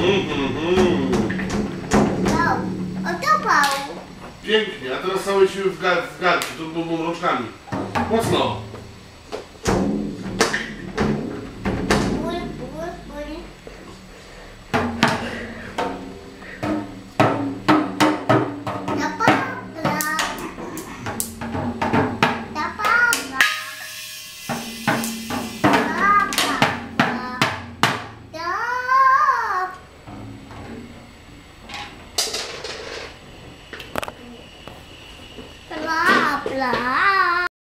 No, otopał. Pięknie, a teraz całe siły w garści, to było rączkami. Mocno. Bla bla.